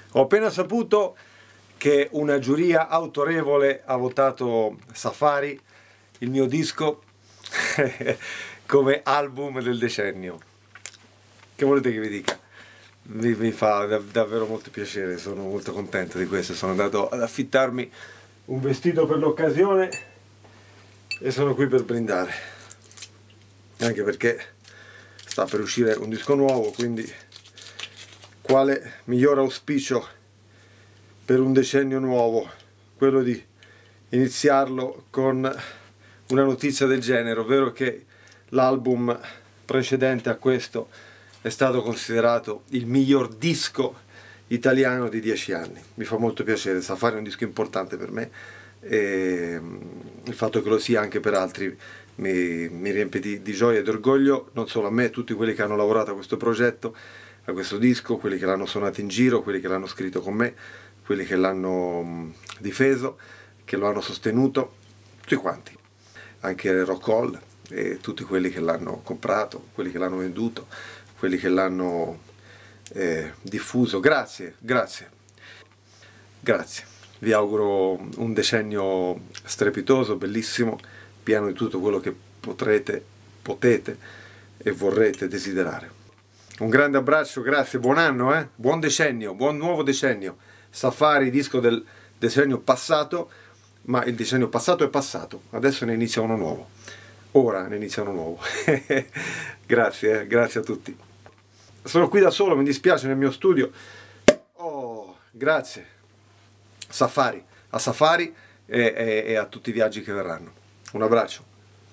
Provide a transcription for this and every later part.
Ho appena saputo che una giuria autorevole ha votato Safari, il mio disco, come album del decennio. Che volete che vi dica? Mi fa davvero molto piacere, sono molto contento di questo. Sono andato ad affittarmi un vestito per l'occasione e sono qui per brindare. Anche perché sta per uscire un disco nuovo, quindi quale miglior auspicio per un decennio nuovo, quello di iniziarlo con una notizia del genere, ovvero che l'album precedente a questo è stato considerato il miglior disco italiano di 10 anni. Mi fa molto piacere, Safari è un disco importante per me e il fatto che lo sia anche per altri mi riempie di gioia e di orgoglio, non solo a me, tutti quelli che hanno lavorato a questo progetto, a questo disco, quelli che l'hanno suonato in giro, quelli che l'hanno scritto con me, quelli che l'hanno difeso, che lo hanno sostenuto, tutti quanti, anche Rock Hall e tutti quelli che l'hanno comprato, quelli che l'hanno venduto, quelli che l'hanno diffuso. Grazie, grazie, grazie. Vi auguro un decennio strepitoso, bellissimo, pieno di tutto quello che potete e vorrete desiderare. Un grande abbraccio, grazie, buon anno, buon decennio, buon nuovo decennio. Safari, disco del decennio passato, ma il decennio passato è passato, adesso ne inizia uno nuovo. Ora ne inizia uno nuovo. Grazie, grazie a tutti. Sono qui da solo, mi dispiace, nel mio studio. Oh, grazie. Safari, a Safari e a tutti i viaggi che verranno. Un abbraccio.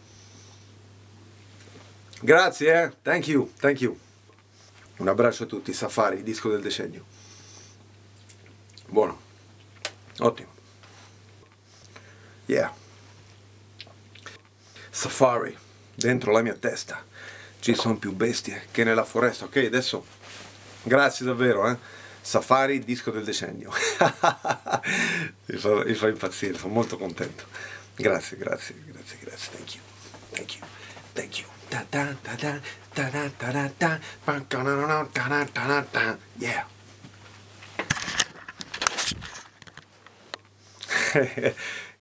Grazie, thank you, thank you. Un abbraccio a tutti, Safari, disco del decennio. Buono, ottimo. Yeah. Safari, dentro la mia testa ci sono più bestie che nella foresta. Ok, adesso grazie davvero, Safari, disco del decennio. mi fa impazzire, sono molto contento. Grazie, grazie, grazie, grazie, thank you, thank you, thank you. Yeah.